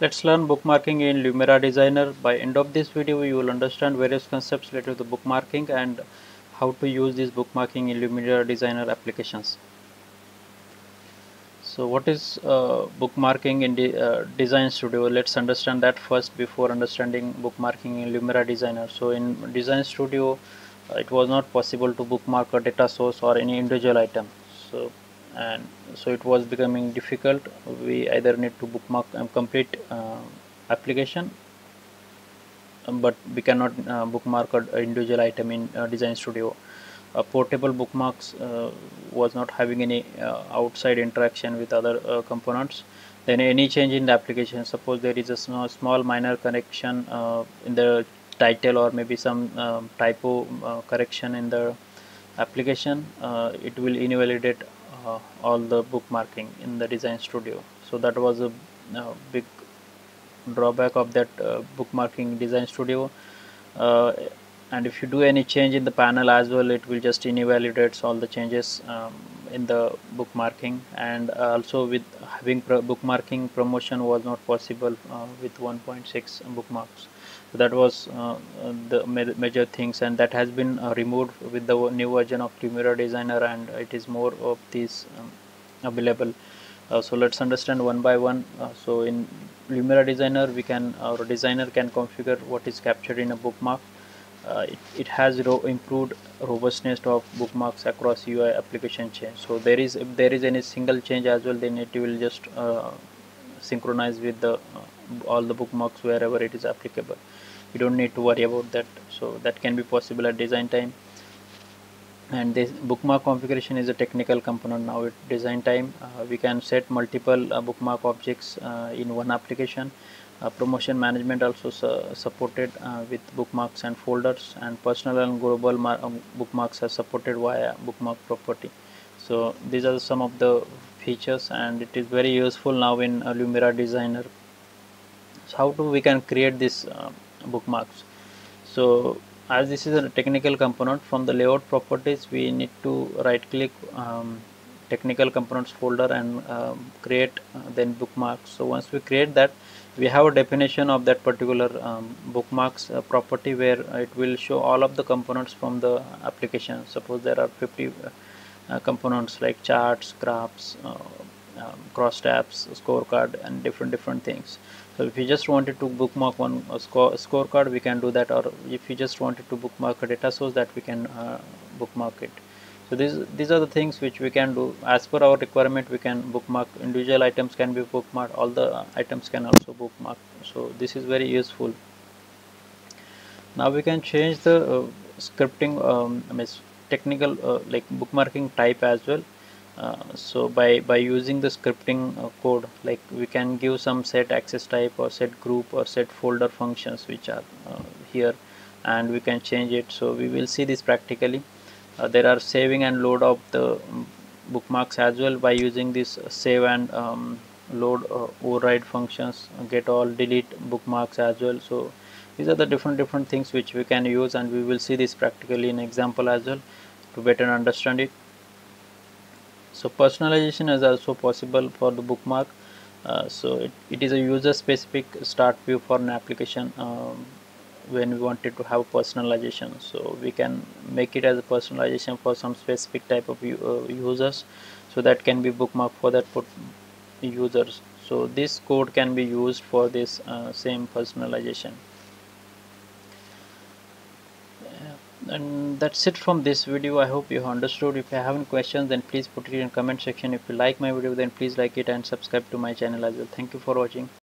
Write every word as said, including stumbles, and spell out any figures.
Let's learn bookmarking in Lumira Designer. By end of this video, you will understand various concepts related to bookmarking and how to use this bookmarking in Lumira Designer applications. So what is uh, bookmarking in the uh, Design Studio? Let's understand that first before understanding bookmarking in Lumira Designer. So in Design Studio, uh, it was not possible to bookmark a data source or any individual item. So and so it was becoming difficult. We either need to bookmark a complete uh, application, um, but we cannot uh, bookmark an individual item in uh, Design Studio. Uh, portable bookmarks uh, was not having any uh, outside interaction with other uh, components. Then any change in the application, suppose there is a small, small minor correction uh, in the title or maybe some um, typo uh, correction in the application, uh, it will invalidate uh, all the bookmarking in the Design Studio. So that was a uh, big drawback of that uh, bookmarking Design Studio. uh, and if you do any change in the panel as well, it will just invalidates all the changes um, in the bookmarking. And also with having pro bookmarking promotion was not possible uh, with one point six bookmarks. So that was uh, the ma major things, and that has been uh, removed with the new version of Lumira Designer, and it is more of these um, available. Uh, so let's understand one by one. Uh, so in Lumira Designer, we can our designer can configure what is captured in a bookmark. Uh, it, it has ro improved robustness of bookmarks across U I application change. So there is if there is any single change as well, then it will just uh, synchronize with the uh, all the bookmarks wherever it is applicable. You don't need to worry about that. So that can be possible at design time. And this bookmark configuration is a technical component. Now at design time, uh, we can set multiple uh, bookmark objects uh, in one application. Uh, promotion management also su supported uh, with bookmarks and folders, and personal and global um, bookmarks are supported via bookmark property. So these are some of the features, and it is very useful now in uh, Lumira Designer. So how do we can create these uh, bookmarks? So as this is a technical component, from the layout properties we need to right click um, technical components folder and um, create uh, then bookmarks. So once we create that, we have a definition of that particular um, bookmarks uh, property, where it will show all of the components from the application. Suppose there are fifty uh, uh, components like charts, graphs, uh, um, cross tabs, scorecard, and different different things. So if you just wanted to bookmark one uh, score scorecard, we can do that, or if you just wanted to bookmark a data source, that we can uh, bookmark it. So these these are the things which we can do as per our requirement. We can bookmark individual items, can be bookmarked, all the items can also bookmark. So this is very useful. Now we can change the uh, scripting um, I mean technical uh, like bookmarking type as well. Uh, so by by using the scripting uh, code, like we can give some set access type or set group or set folder functions which are uh, here, and we can change it. So we will see this practically. Uh, there are saving and load of the um, bookmarks as well by using this uh, save and um, load uh, override functions, uh, get all, delete bookmarks as well. So these are the different different things which we can use, and we will see this practically in example as well to better understand it. So personalization is also possible for the bookmark. Uh, so it, it is a user specific start view for an application. Um, when we wanted to have personalization, so we can make it as a personalization for some specific type of uh, users, so that can be bookmarked for that users. So this code can be used for this uh, same personalization. And that's it from this video. I hope you understood. If you have any questions, then please put it in comment section. If you like my video, then please like it and subscribe to my channel as well. Thank you for watching.